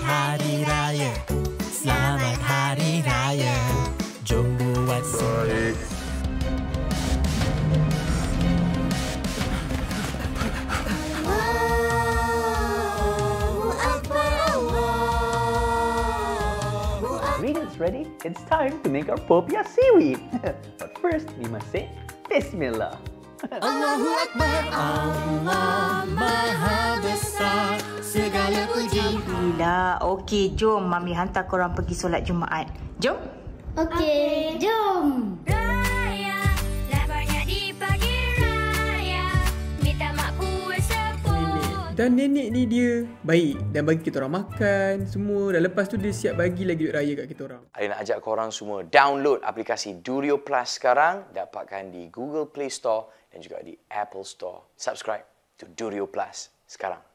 Hari Raya, Selamat Hari Raya. Jom buat semua. Ingredients ready? It's time to make our popiah seaweed. But first, we must say Bismillah. Allahu Akbar, Allah Maha Besar, segala puji. Alhamdulillah. Okey, jom Mami hantar korang pergi solat Jumaat. Jom. Okey, jom. Raya, lah banyak di pagi raya. Minta mak kuih sepuluh. Dan nenek ni dia baik dan bagi kita orang makan semua, dan lepas tu dia siap bagi lagi duit raya kat kita orang. Saya nak ajak korang semua download aplikasi Durioo Plus sekarang, dapatkan di Google Play Store dan juga di Apple Store. Subscribe to Durioo Plus sekarang.